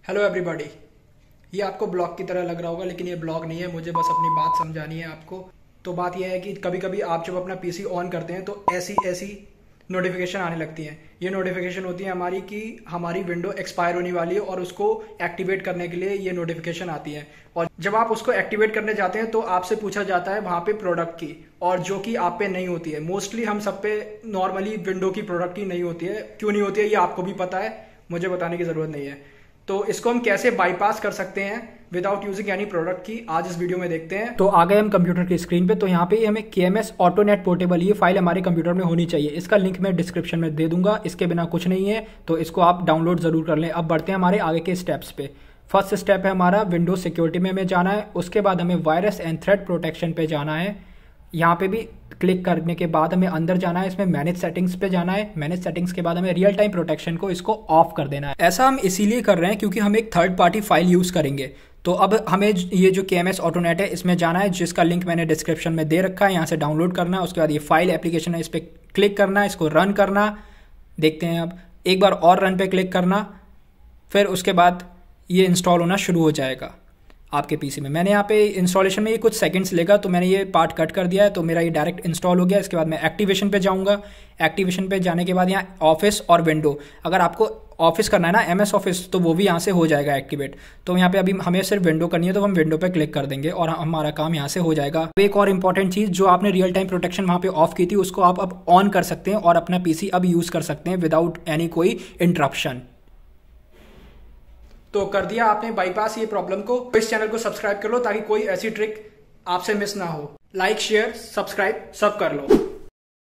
Hello everybody. ये आपको blog की तरह लग रहा होगा, लेकिन ये ब्लॉग नहीं है। मुझे बस अपनी बात समझानी है आपको। तो बात यह है कि कभी कभी आप जब अपना पीसी ऑन करते हैं तो ऐसी ऐसी नोटिफिकेशन आने लगती हैं। ये नोटिफिकेशन होती है हमारी कि हमारी विंडो एक्सपायर होने वाली है और उसको एक्टिवेट करने के लिए ये नोटिफिकेशन आती है। और जब आप उसको एक्टिवेट करने जाते हैं तो आपसे पूछा जाता है वहाँ पे प्रोडक्ट की, और जो कि आप पे नहीं होती है। मोस्टली हम सब पे नॉर्मली विंडो की प्रोडक्ट की नहीं होती है। क्यों नहीं होती है ये आपको भी पता है, मुझे बताने की जरूरत नहीं है। तो इसको हम कैसे बाईपास कर सकते हैं विदाउट यूजिंग एनी प्रोडक्ट की, आज इस वीडियो में देखते हैं। तो आ गए हम कंप्यूटर की स्क्रीन पे। तो यहाँ पे हमें KMS ऑटोनेट पोर्टेबल ये फाइल हमारे कंप्यूटर में होनी चाहिए। इसका लिंक मैं डिस्क्रिप्शन में दे दूंगा। इसके बिना कुछ नहीं है, तो इसको आप डाउनलोड जरूर कर लें। अब बढ़ते हैं हमारे आगे के स्टेप्स पे। फर्स्ट स्टेप है हमारा विंडोज सिक्योरिटी में हमें जाना है। उसके बाद हमें वायरस एंड थ्रेट प्रोटेक्शन पे जाना है। यहाँ पे भी क्लिक करने के बाद हमें अंदर जाना है, इसमें मैनेज सेटिंग्स पे जाना है। मैनेज सेटिंग्स के बाद हमें रियल टाइम प्रोटेक्शन को इसको ऑफ कर देना है। ऐसा हम इसीलिए कर रहे हैं क्योंकि हम एक थर्ड पार्टी फाइल यूज करेंगे। तो अब हमें ये जो KMS ऑटोनेट है इसमें जाना है, जिसका लिंक मैंने डिस्क्रिप्शन में दे रखा है। यहाँ से डाउनलोड करना है। उसके बाद ये फाइल एप्लीकेशन है, इस पर क्लिक करना है, इसको रन करना। देखते हैं, अब एक बार और रन पे क्लिक करना, फिर उसके बाद ये इंस्टॉल होना शुरू हो जाएगा आपके पीसी में। मैंने यहाँ पे इंस्टॉलेशन में ये कुछ सेकंड्स लेगा, तो मैंने ये पार्ट कट कर दिया है। तो मेरा ये डायरेक्ट इंस्टॉल हो गया। इसके बाद मैं एक्टिवेशन पे जाऊँगा। एक्टिवेशन पे जाने के बाद यहाँ ऑफिस और विंडो, अगर आपको ऑफिस करना है ना MS ऑफिस, तो वो भी यहाँ से हो जाएगा एक्टिवेट। तो यहाँ पे अभी हमें सिर्फ विंडो करनी है, तो हम विंडो पे क्लिक कर देंगे और हमारा काम यहाँ से हो जाएगा। एक और इंपॉर्टेंट चीज़, जो आपने रियल टाइम प्रोटेक्शन वहाँ पे ऑफ की थी, उसको आप अब ऑन कर सकते हैं और अपना PC अब यूज़ कर सकते हैं विदाउट एनी कोई इंटरप्शन। तो कर दिया आपने बाईपास ये प्रॉब्लम को। इस चैनल को सब्सक्राइब कर लो ताकि कोई ऐसी ट्रिक आपसे मिस ना हो। लाइक, शेयर, सब्सक्राइब सब कर लो।